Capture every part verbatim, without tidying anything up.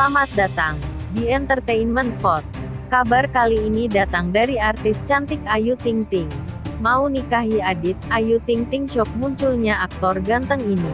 Selamat datang di Entertainment Vote. Kabar kali ini datang dari artis cantik Ayu Ting Ting. Mau nikahi Adit, Ayu Ting Ting shock munculnya aktor ganteng ini.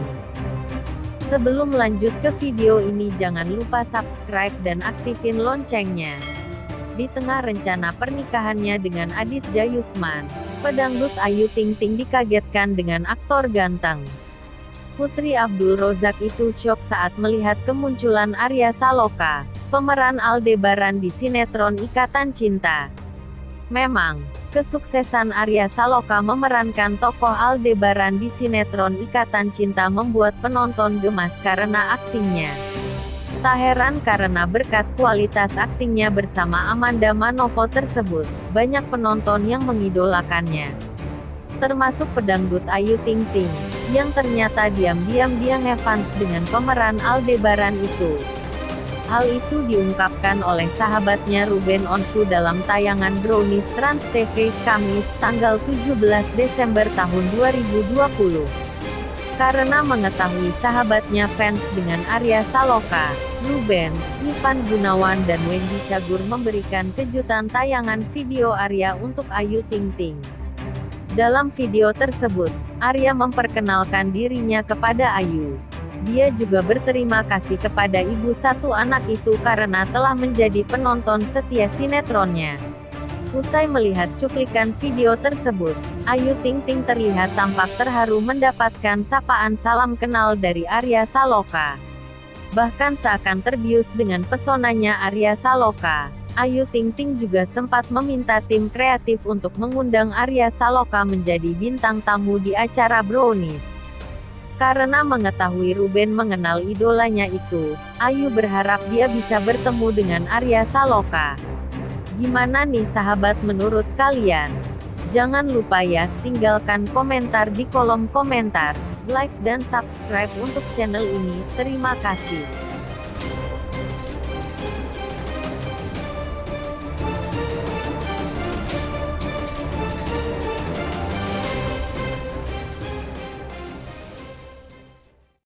Sebelum lanjut ke video ini, jangan lupa subscribe dan aktifin loncengnya. Di tengah rencana pernikahannya dengan Adit Jayusman, pedangdut Ayu Ting Ting dikagetkan dengan aktor ganteng. Putri Abdul Rozak itu syok saat melihat kemunculan Arya Saloka, pemeran Aldebaran di sinetron Ikatan Cinta. Memang, kesuksesan Arya Saloka memerankan tokoh Aldebaran di sinetron Ikatan Cinta membuat penonton gemas karena aktingnya. Tak heran karena berkat kualitas aktingnya bersama Amanda Manopo tersebut, banyak penonton yang mengidolakannya. Termasuk pedangdut Ayu Ting Ting, yang ternyata diam-diam dia ngefans dengan pemeran Aldebaran itu. Hal itu diungkapkan oleh sahabatnya Ruben Onsu dalam tayangan Brownies Trans T V, Kamis, tanggal tujuh belas Desember tahun dua ribu dua puluh. Karena mengetahui sahabatnya fans dengan Arya Saloka, Ruben, Ivan Gunawan dan Wendy Cagur memberikan kejutan tayangan video Arya untuk Ayu Ting Ting. Dalam video tersebut, Arya memperkenalkan dirinya kepada Ayu. Dia juga berterima kasih kepada ibu satu anak itu karena telah menjadi penonton setia sinetronnya. Usai melihat cuplikan video tersebut, Ayu Ting Ting terlihat tampak terharu mendapatkan sapaan salam kenal dari Arya Saloka. Bahkan seakan terbius dengan pesonanya Arya Saloka, Ayu Ting Ting juga sempat meminta tim kreatif untuk mengundang Arya Saloka menjadi bintang tamu di acara Brownies. Karena mengetahui Ruben mengenal idolanya itu, Ayu berharap dia bisa bertemu dengan Arya Saloka. Gimana nih sahabat menurut kalian? Jangan lupa ya, tinggalkan komentar di kolom komentar, like dan subscribe untuk channel ini. Terima kasih.